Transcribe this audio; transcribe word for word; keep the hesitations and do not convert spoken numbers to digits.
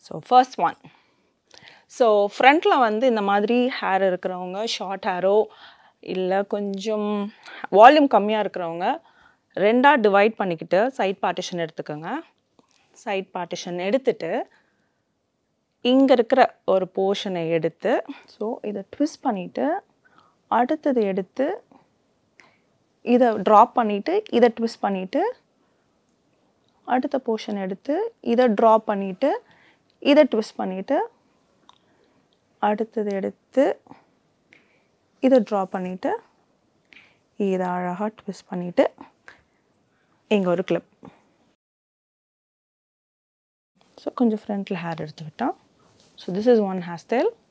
So first one. So ஃப்ரண்ட்டில் வந்து இந்த மாதிரி ஹேர் இருக்கிறவங்க, ஷார்ட் ஹேரோ இல்லை கொஞ்சம் வால்யூம் கம்மியாக இருக்கிறவங்க ரெண்டாக டிவைட் பண்ணிக்கிட்டு சைட் பார்ட்டிஷன் எடுத்துக்கோங்க. சைட் பார்ட்டிஷன் எடுத்துட்டு இங்கே இருக்கிற ஒரு போர்ஷனை எடுத்து ஸோ இதை ட்விஸ்ட் பண்ணிவிட்டு அடுத்தது எடுத்து இதை ட்ராப் பண்ணிவிட்டு இதை ட்விஸ்ட் பண்ணிவிட்டு அடுத்த போர்ஷன் எடுத்து இதை ட்ராப் பண்ணிவிட்டு இதை ட்விஸ்ட் பண்ணிவிட்டு அடுத்தது எடுத்து இதை ட்ராப் பண்ணிவிட்டு இதை அழகாக ட்விஸ்ட் பண்ணிவிட்டு இங்கே ஒரு கிளிப். ஸோ கொஞ்சம் ஃப்ரண்ட்டில் ஹேர் எடுத்து விட்டோம். So this is one hair style.